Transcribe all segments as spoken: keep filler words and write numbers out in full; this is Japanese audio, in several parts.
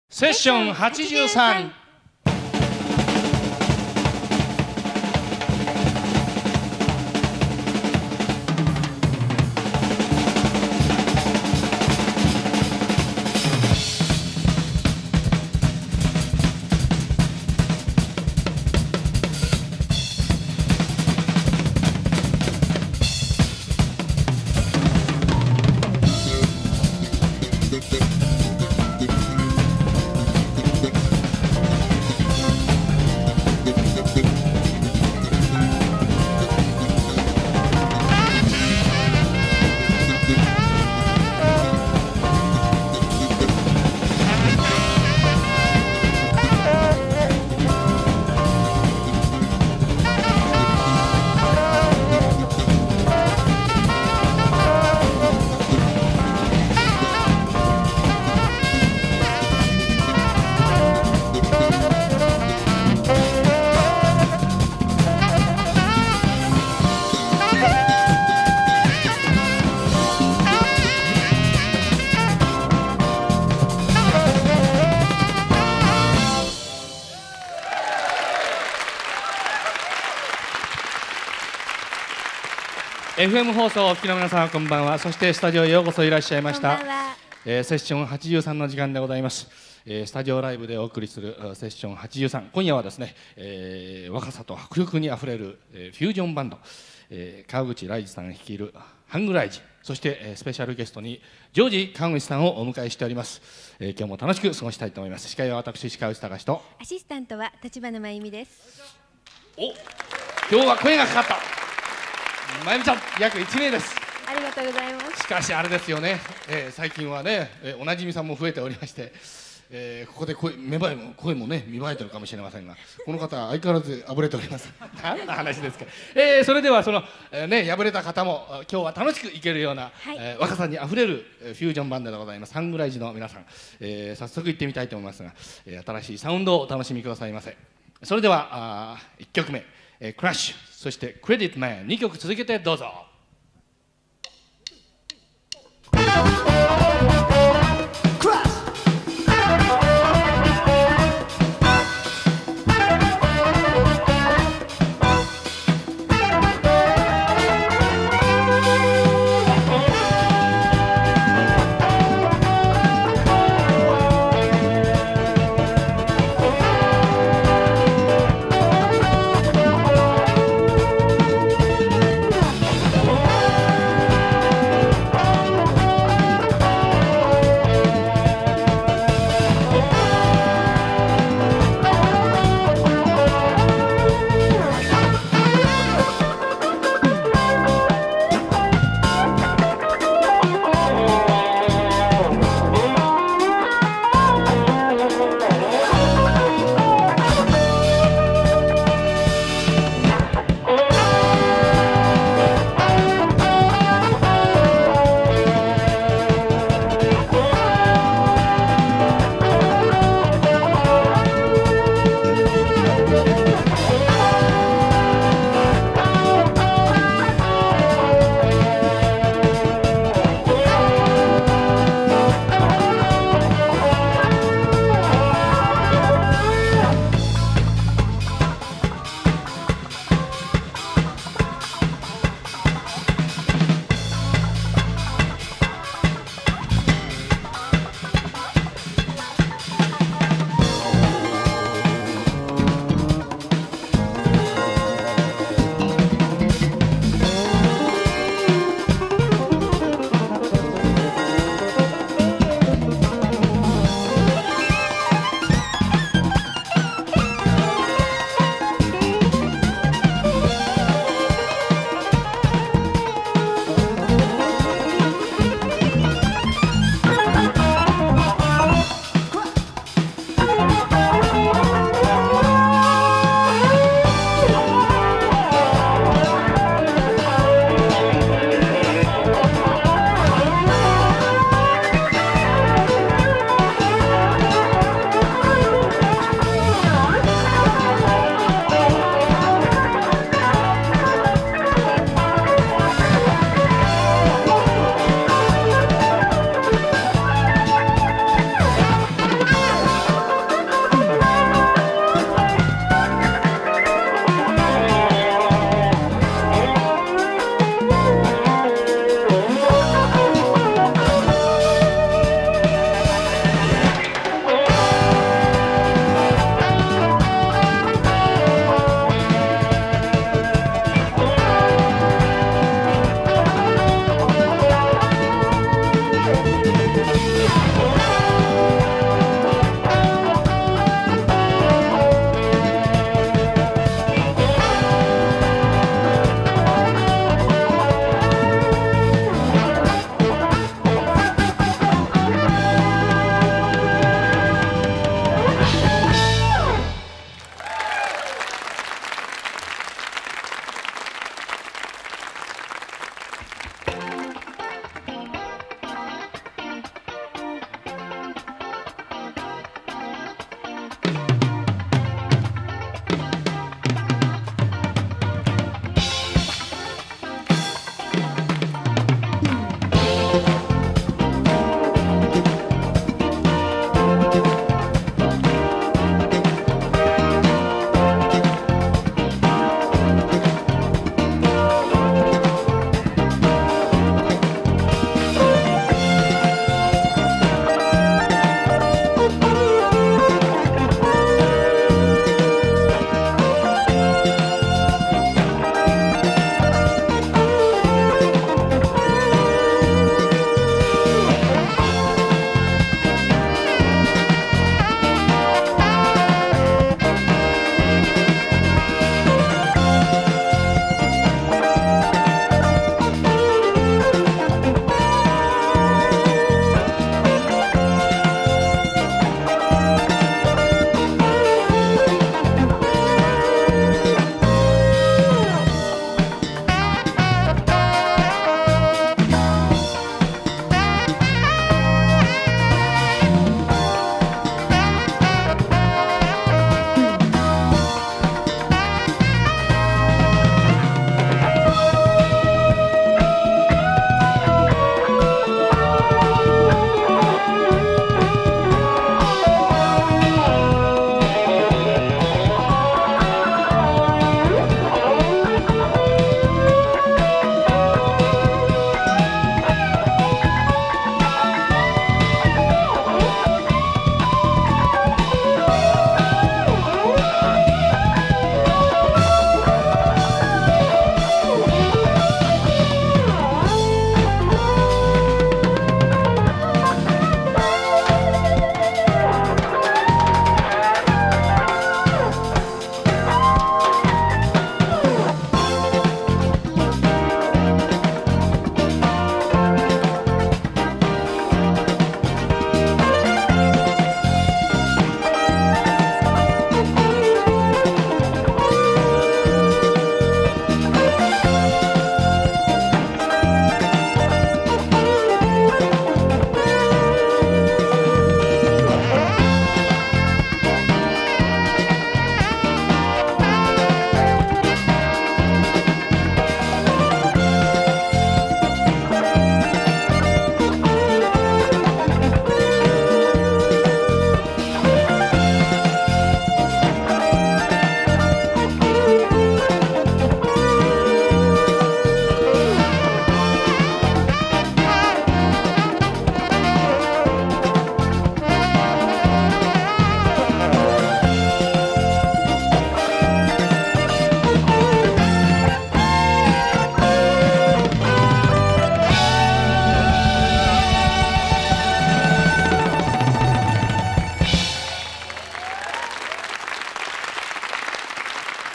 セッションはちじゅうさん。エフエム 放送をお聞きの皆様、こんばんは。そしてスタジオへようこそいらっしゃいました。えー、セッションはちじゅうさんの時間でございます。えー、スタジオライブでお送りするセッションはちじゅうさん、今夜はですね、えー、若さと迫力にあふれる、えー、フュージョンバンド、えー、川口ライジさん率いるハングライジ、そして、えー、スペシャルゲストにジョージ川口さんをお迎えしております。えー、今日も楽しく過ごしたいと思います。司会は私、鹿内隆とアシスタントは立花真由美です。 お、今日は声がかかった。まゆみちゃん、約いち名です。 ありがとうございます。 しかしあれですよね、えー、最近はね、えー、おなじみさんも増えておりまして、えー、ここで声、芽生えも声もね見栄えてるかもしれませんが、この方相変わらずあぶれております。何の話ですか。えー、それではその、えー、ね敗れた方も今日は楽しくいけるような、はい、えー、若さにあふれるフュージョンバンドでございます。ハングライジの皆さん、えー、早速行ってみたいと思いますが、えー、新しいサウンドをお楽しみくださいませ。それではあいっきょくめ、えー、クラッシュ、そしてクレディットマン、にきょく続けてどうぞ。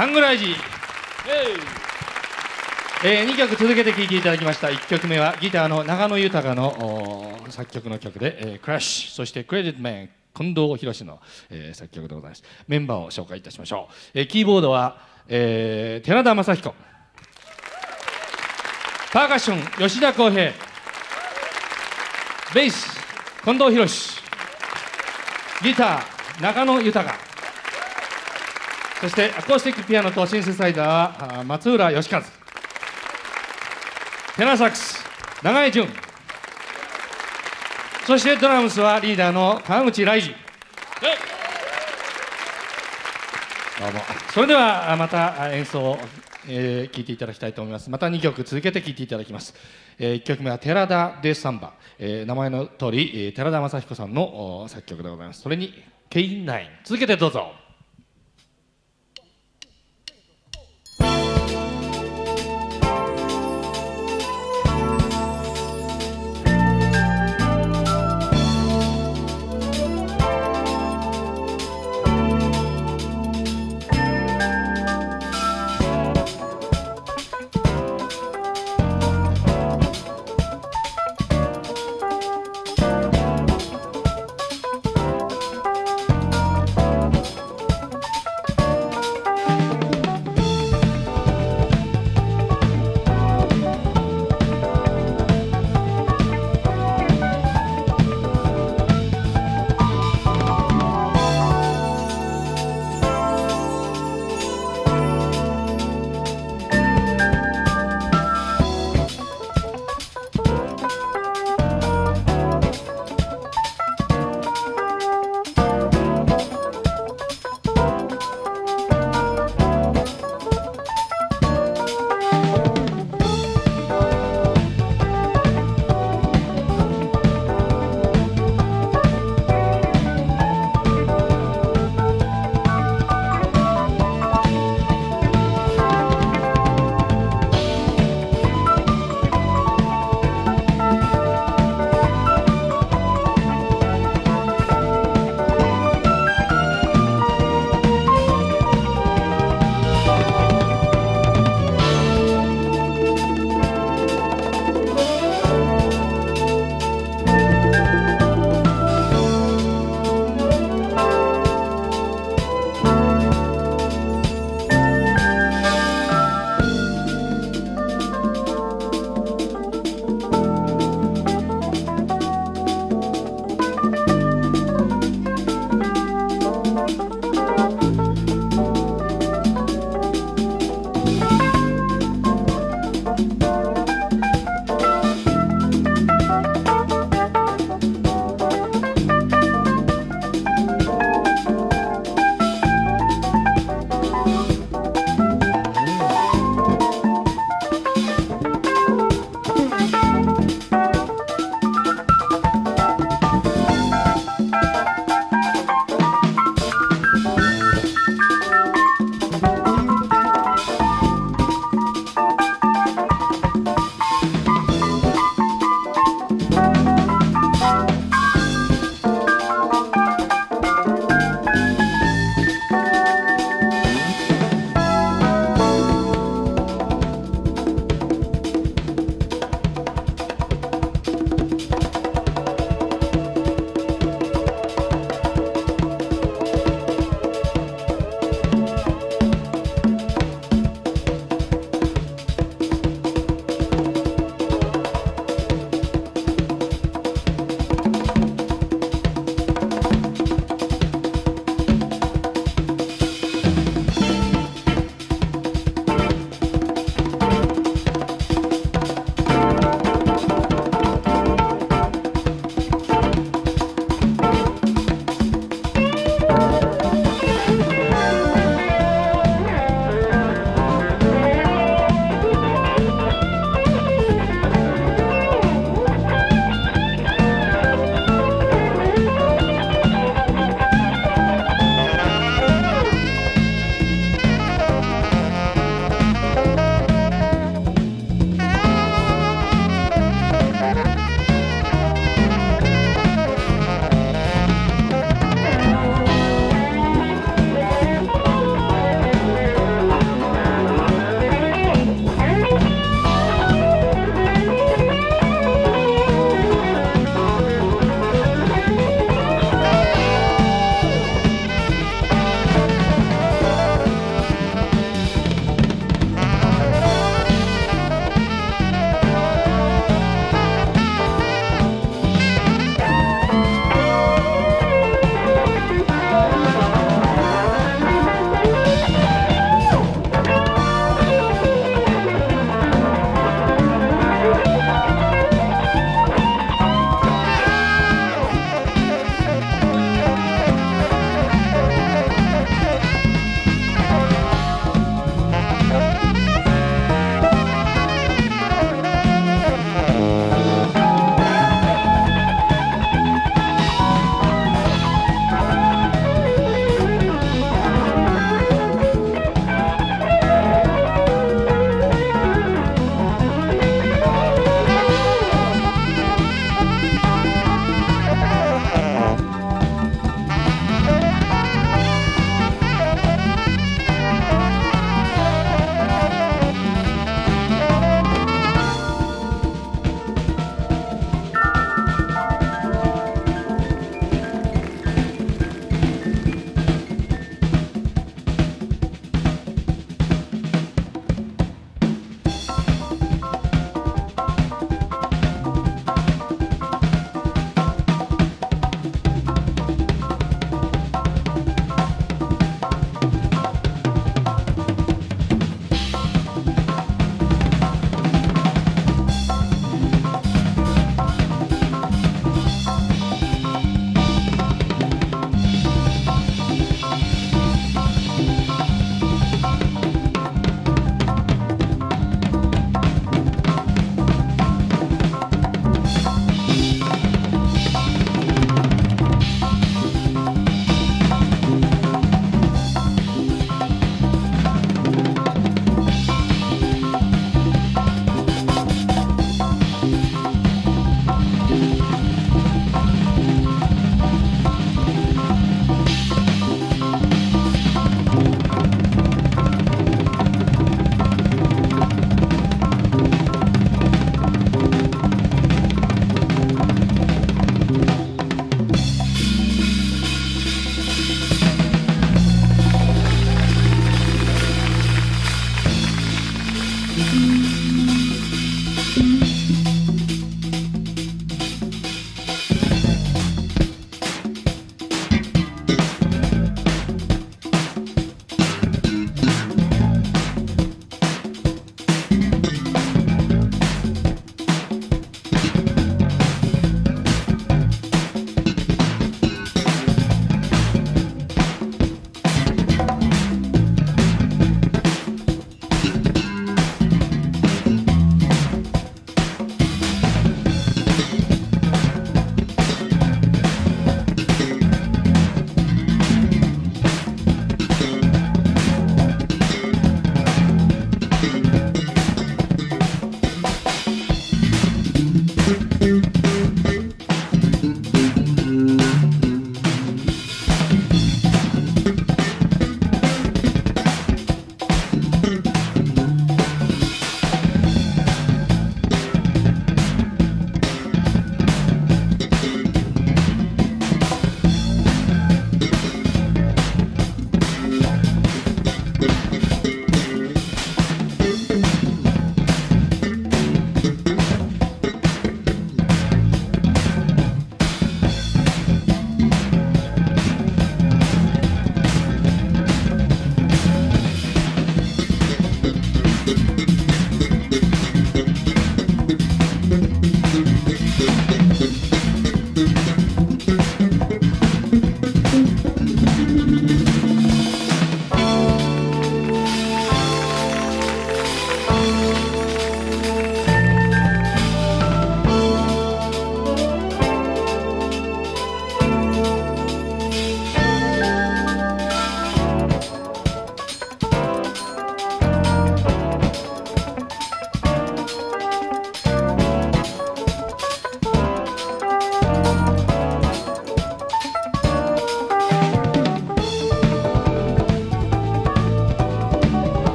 ハングライジー、えー、にきょく続けて聴いていただきました。いっきょくめはギターの長野豊の作曲の曲で、えー、クラッシュ、そしてクレジットマン近藤博の、えー、作曲でございます。メンバーを紹介いたしましょう。えー、キーボードは、えー、寺田雅彦、パーカッション吉田康平、ベース近藤博、ギター中野豊、そしてアコースティックピアノとシンセサイダーは松浦義和、テナーサックス長江淳、そしてドラムスはリーダーの川口来二。どうも。それではまた演奏を、えー、聴いていただきたいと思います。またにきょく続けて聴いていただきます。えー、いっきょくめは寺田でサンバ、えー、名前の通り、えー、寺田雅彦さんの作曲でございます。それにケインナイン、続けてどうぞ。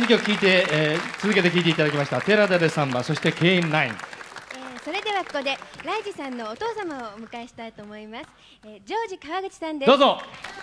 にきょく聴いて、えー、続けて聴いていただきましたテラダでサンバ、そしてケインナイン。 えー、それではここでライジさんのお父様をお迎えしたいと思います。えー、ジョージ川口さんです。 どうぞ。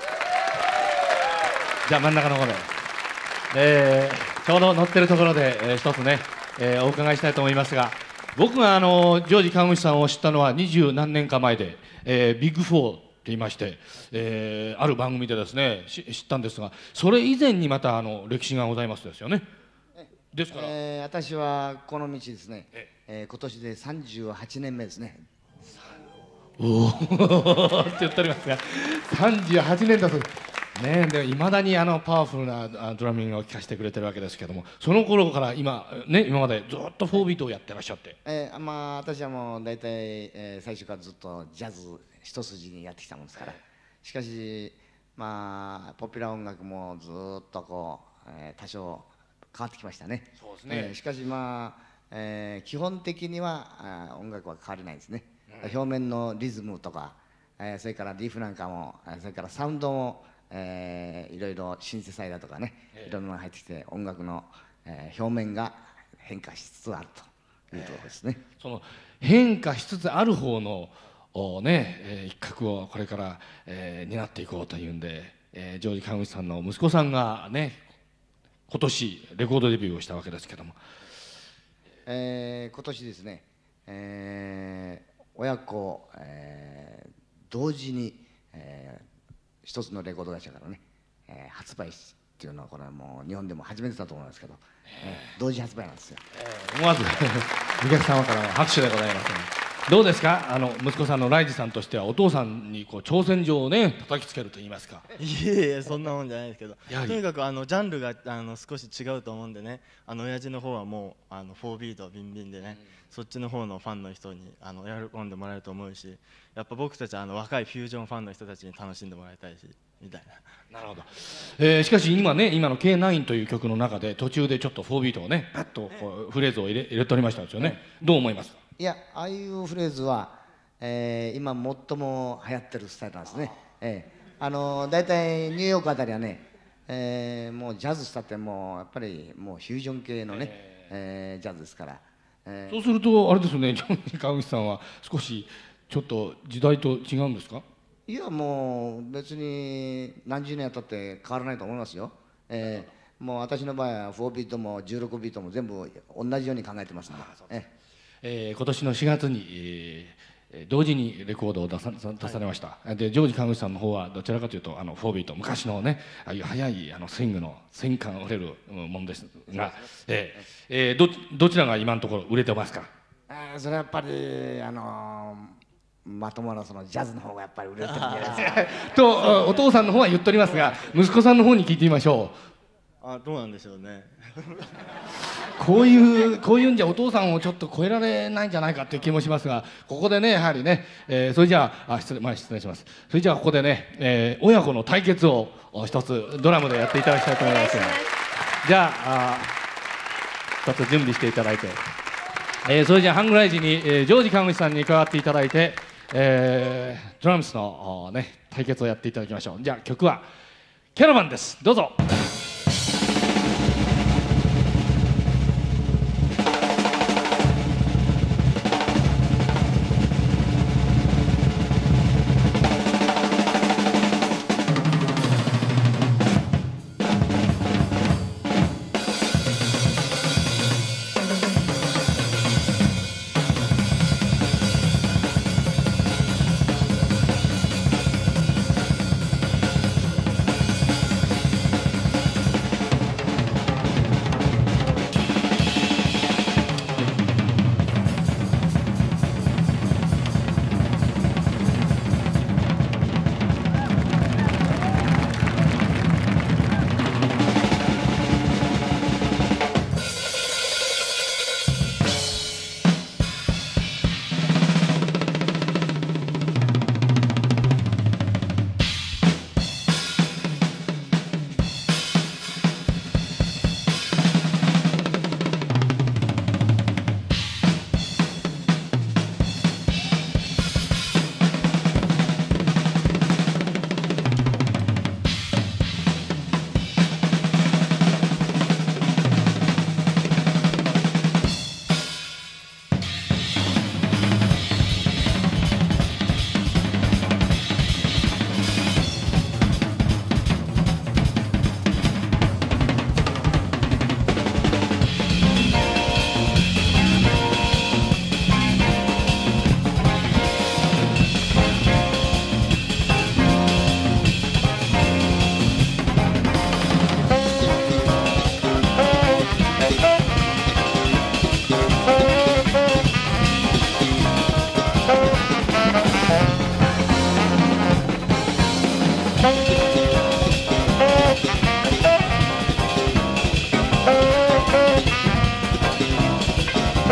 じゃあ真ん中の方で、えー、ちょうど乗ってるところで、えー、一つね、えー、お伺いしたいと思いますが、僕があのジョージ川口さんを知ったのは二十何年か前で、えー、ビッグフォーと言いまして、えー、ある番組でですね知ったんですが、それ以前にまたあの歴史がございますですよね。ですから、 えー、私はこの道ですね、ええー、今年でさんじゅうはちねんめですね。 おおって言っておりますが、さんじゅうはちねんだそうですね。でいまだにあのパワフルなドラミングを聴かせてくれてるわけですけども、その頃から今ね、今までずっとフォービートをやってらっしゃって、 えー、まあ私はもう大体、えー、最初からずっとジャズ一筋にやってきたもんですから、しかしまあポピュラー音楽もずっとこう、えー、多少変わってきましたね。 そうですね。 えー、しかしまあ、えー、基本的にはあ音楽は変わりないですね。うん、表面のリズムとか、えー、それからリーフなんかも、それからサウンドも、えー、いろいろシンセサイダーとかね、いろんなのが入ってきて音楽の、えー、表面が変化しつつあるというところですね。 えー、その変化しつつある方のね、えー、一角をこれから、えー、担っていこうというんで、えー、ジョージ川口さんの息子さんがね今年レコードデビューをしたわけですけども、 えー、今年ですね、えー、親子、えー、同時に、えー、一つのレコード会社からね、えー、発売っていうのはこれはもう日本でも初めてだと思いますけど、えー、同時発売なんですよ。 えー、思わずお客様からの拍手でございます、ね。どうですか、あの息子さんのライジさんとしてはお父さんにこう挑戦状をね叩きつけると言いますか。 いえいえ、そんなもんじゃないですけど、とにかくあのジャンルがあの少し違うと思うんでね、あの親父の方はもうあのフォービートビンビンでね、うん、そっちの方のファンの人にあの喜んでもらえると思うし、やっぱ僕たちはあの若いフュージョンファンの人たちに楽しんでもらいたいしみたいな。なるほど。えー、しかし今ね、今の ケーナイン という曲の中で途中でちょっとフォービートをねパッとこうフレーズを入れ入れておりましたんですよね。どう思いますか。 いや、ああいうフレーズはえー、今最も流行ってるスタイルなんですね。えー、あのー、大体ニューヨークあたりはね、えー、もうジャズしたってもうやっぱりもうフュージョン系のね、えーえー、ジャズですから、 えー、そうするとあれですよね、ジョンジ川口さんは少しちょっと時代と違うんですか。 いや、もう別に何十年やったって変わらないと思いますよ。えー、もう私の場合はフォービートもじゅうろくビートも全部同じように考えてますから。ええー、今年のしがつに、えー同時にレコードを出さ出されました、はい、でジョージ川口さんの方はどちらかというとあのフォービート、昔のねああいう速いあのスイングのスイング感あふれるものですが、えーえー、ど, どちらが今のところ売れてますか。 あそれはやっぱりあのー、まともなそのジャズの方がやっぱり売れてるんじゃないですかとお父さんの方は言っておりますが、息子さんの方に聞いてみましょう。あ、どうなんでしょうねこういうこういうんじゃお父さんをちょっと超えられないんじゃないかという気もしますが、ここでねやはりね、えー、それじゃあ、あ失礼、まあ、失礼します。それじゃあここでね、えー、親子の対決を一つドラムでやっていただきたいと思います。じゃあ、あ一つ準備していただいて、えー、それじゃあハングライジに、えー、ジョージ川口さんに加わっていただいて、えー、ドラムスの、ね、対決をやっていただきましょう。じゃあ曲はキャラバンです。どうぞ。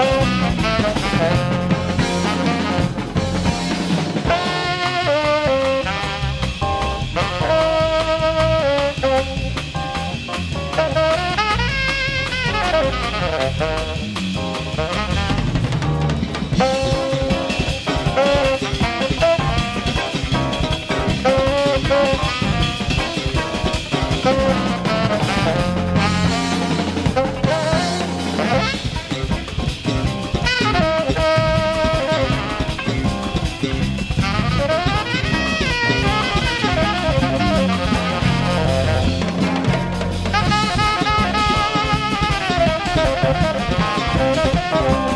「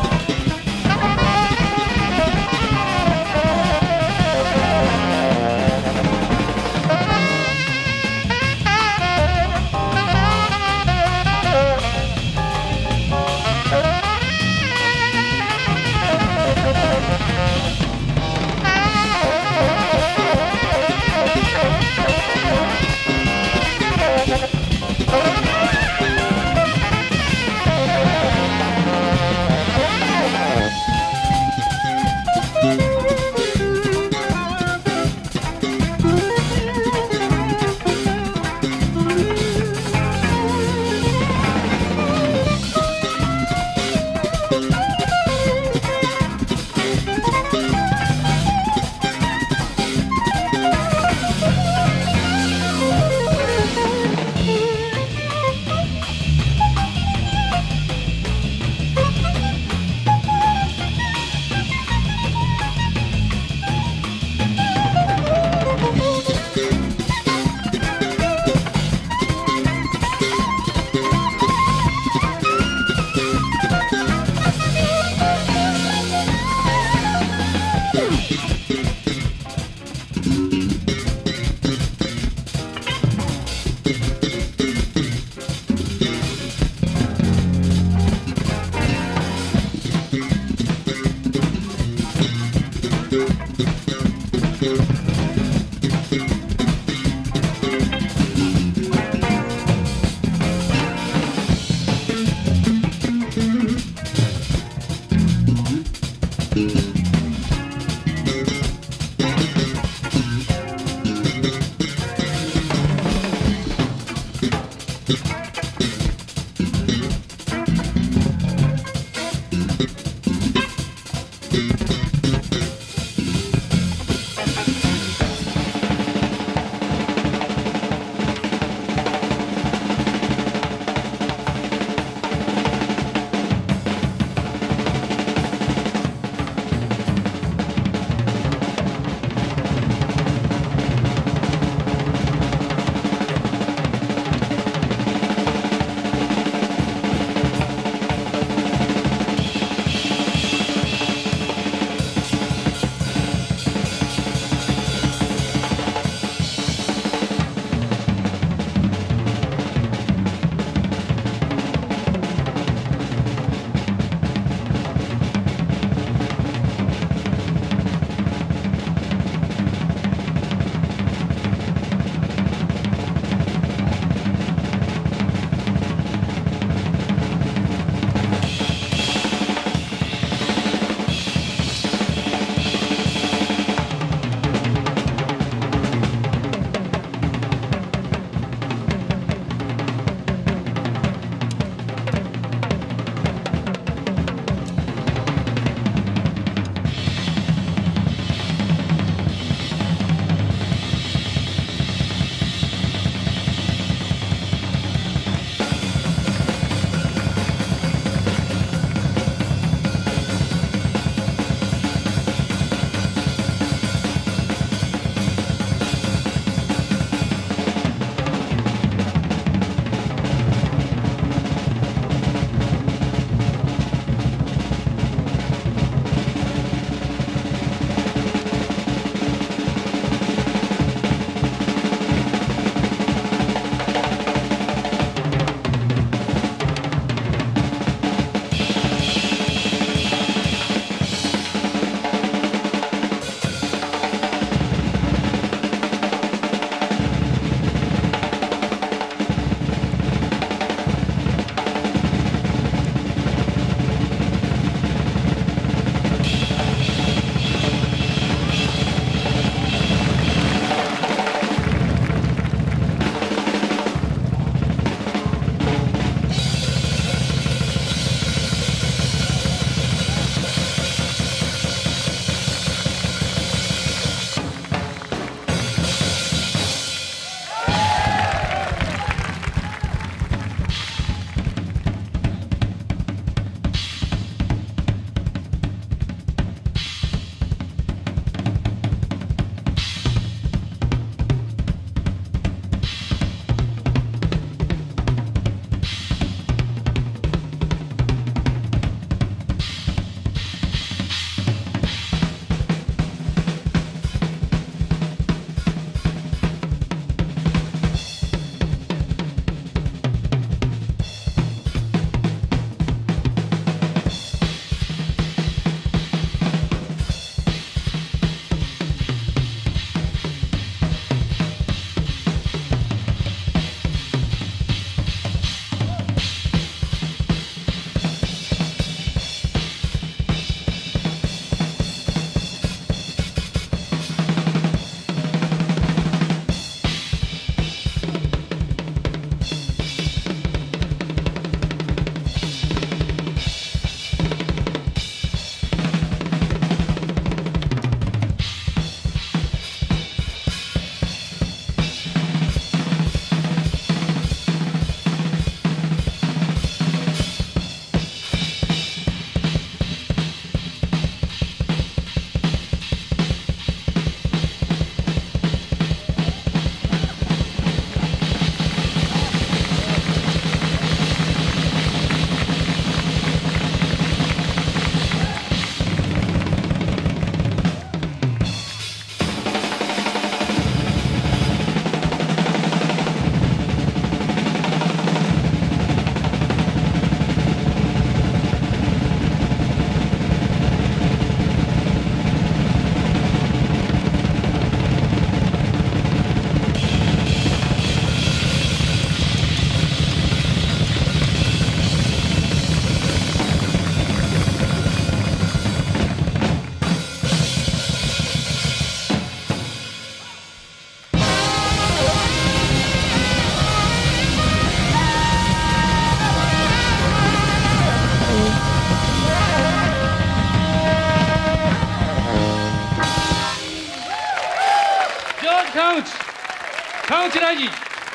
川口川口大臣。い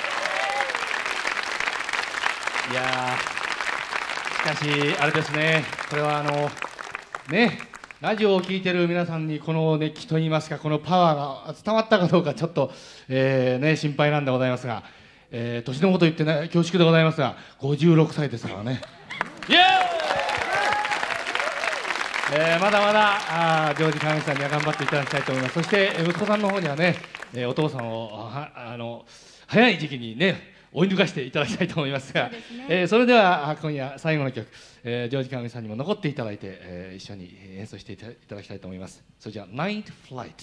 やー、しかしあれですね、これはあのね、ラジオを聞いてる皆さんにこの熱気といいますか、このパワーが伝わったかどうかちょっと、えーね、心配なんでございますが、えー、年のこと言ってね恐縮でございますが、ごじゅうろくさいですからね。イエーイ、えー、まだまだあジョージ川口さんには頑張っていただきたいと思います。そして息子さんの方にはね、えー、お父さんをはあの早い時期にね追い抜かしていただきたいと思いますが、 そ, す、ねえー、それでは今夜最後の曲、えー、ジョージ川口さんにも残っていただいて、えー、一緒に演奏していただきたいと思います。それじゃあナイトフライト。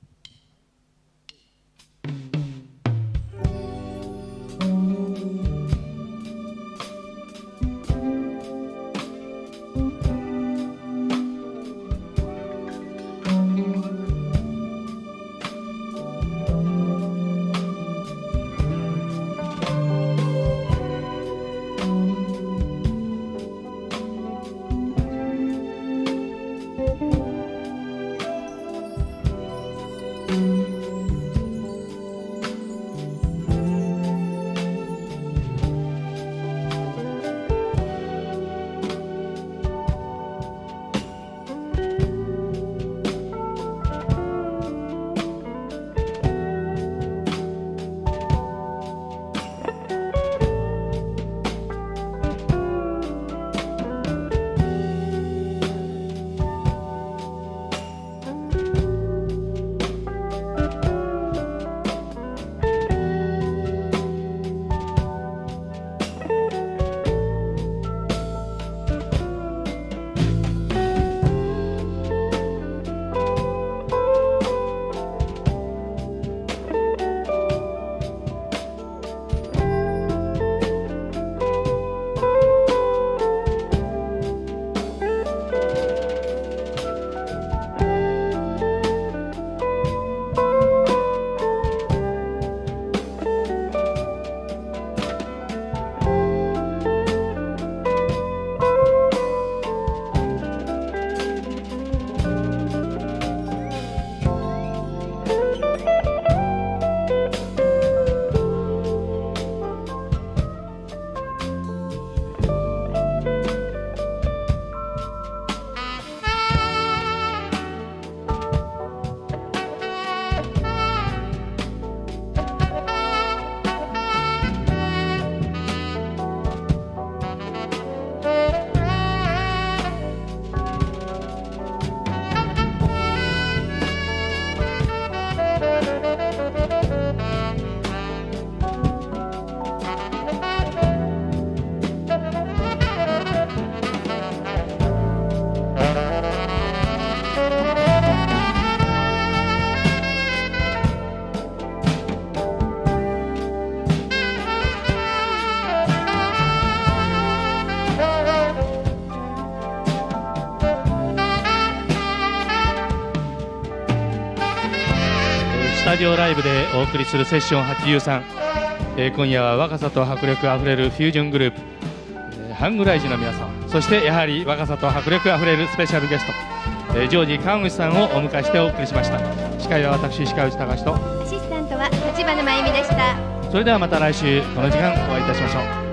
スタジオライブでお送りするセッションはちじゅうさん、えー、今夜は若さと迫力あふれるフュージョングループ、えー、ハングライジの皆様、そしてやはり若さと迫力あふれるスペシャルゲスト、えー、ジョージ川口さんをお迎えしてお送りしました。司会は私鹿内隆と、 アシスタントは立花真由美でした。 それではまた来週この時間お会いいたしましょう。